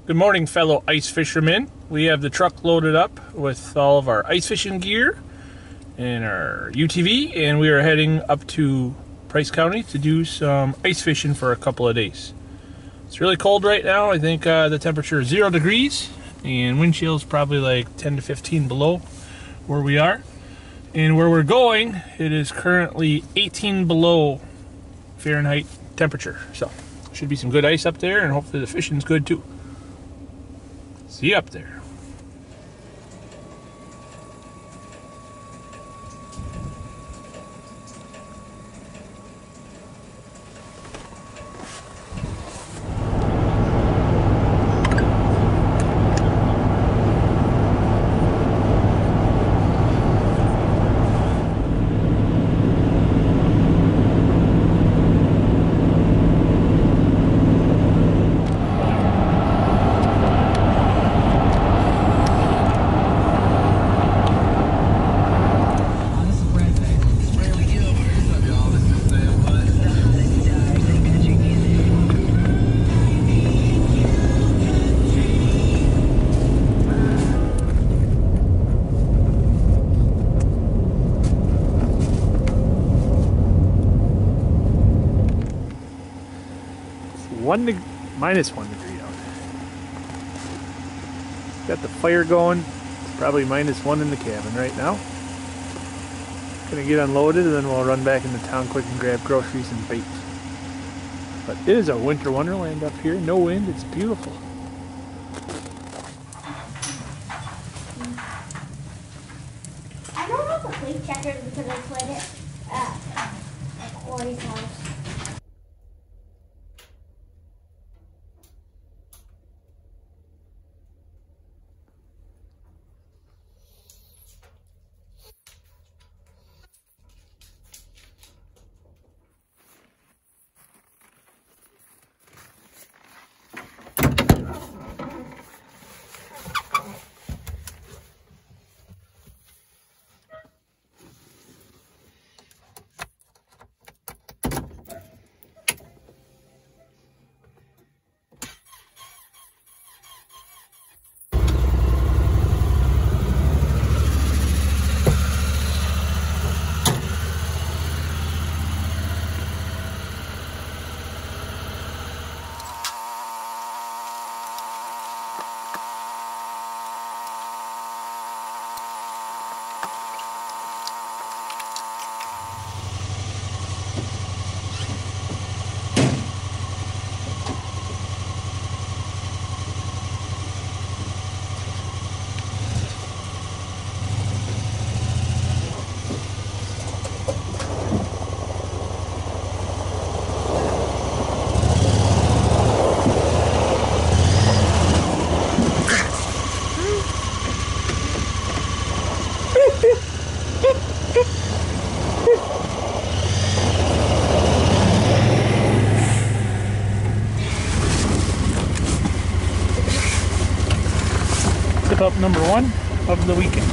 Good morning, fellow ice fishermen. We have the truck loaded up with all of our ice fishing gear and our UTV, and we are heading up to Price County to do some ice fishing for a couple of days. It's really cold right now. I think the temperature is 0 degrees, and wind chill is probably like 10 to 15 below where we are. And where we're going, it is currently 18 below Fahrenheit temperature. So, should be some good ice up there, and hopefully the fishing's good too. See you up there. -1 degree out. Got the fire going. It's probably -1 in the cabin right now. Gonna get unloaded and then we'll run back into town quick and grab groceries and bait. But it is a winter wonderland up here. No wind. It's beautiful. I don't know the plate checker because I played it at Corey's house. Tip up number 1 of the weekend.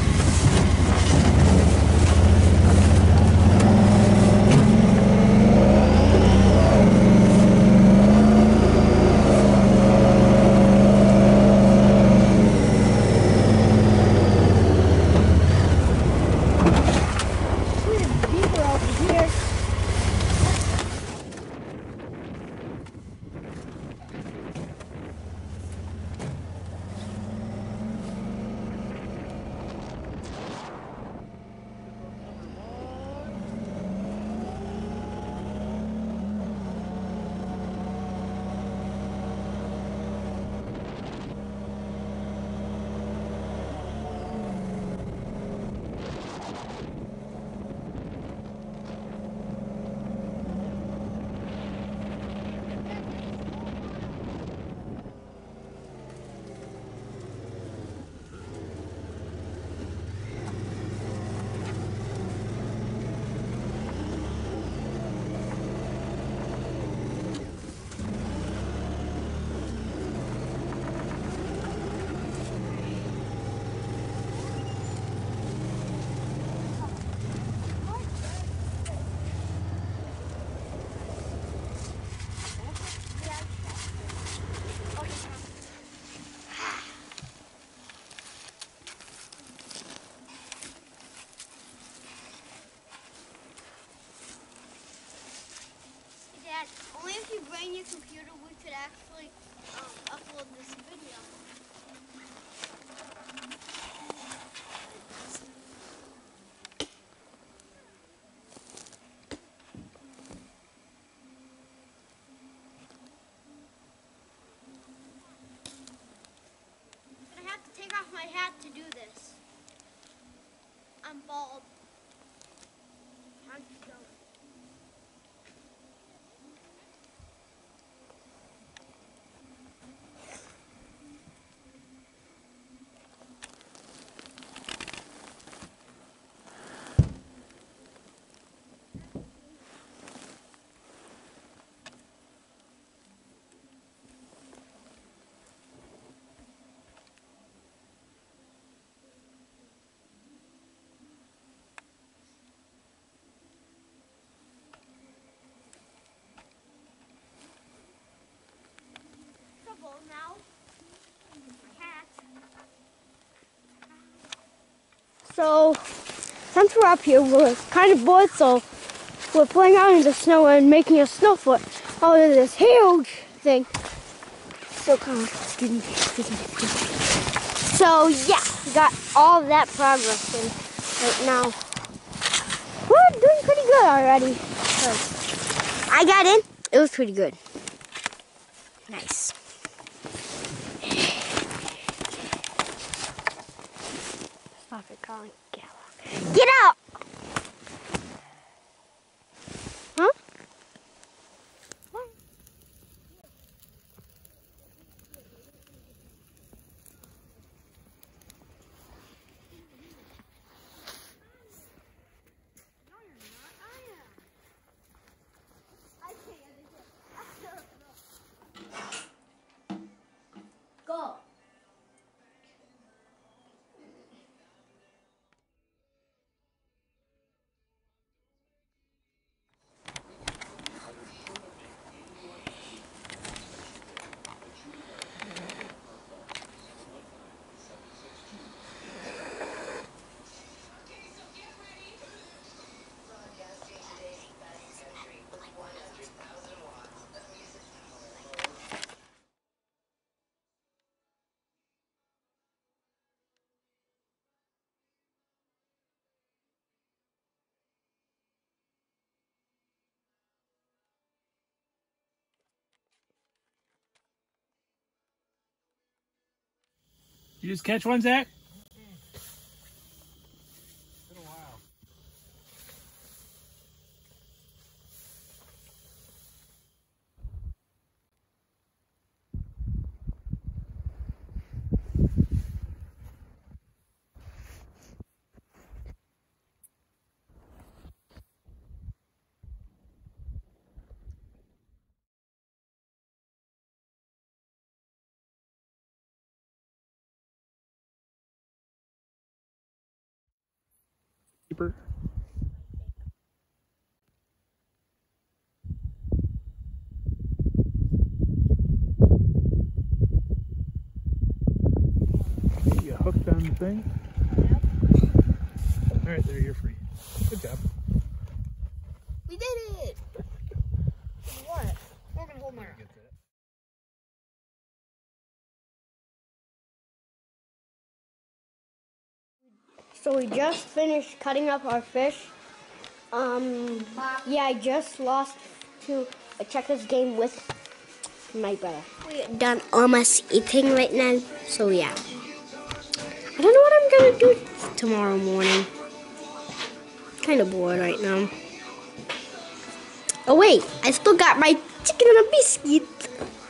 Deeper over here. actually upload this video. I'm gonna have to take off my hat to do this. I'm bald. How's it going? Now, my hat. So, since we're up here, we're kind of bored, so we're playing out in the snow and making a snow fort out of this huge thing. So, excuse me. So, yeah, we got all of that progress in right now. We're doing pretty good already. I got in. It was pretty good. Nice. Stop it calling. Get out! Huh? What? No, you're not. I am. I can't. Go. You just catch one, Zach? Been a while. Keeper. You hooked on the thing? Yep. Alright, there, you're free. Good job. We did it! What? We're gonna hold my arm. So we just finished cutting up our fish. Yeah, I just lost to a checkers game with my brother. We're done almost eating right now, so yeah. I don't know what I'm gonna do tomorrow morning. Kind of bored right now. Oh wait, I still got my chicken and a biscuit.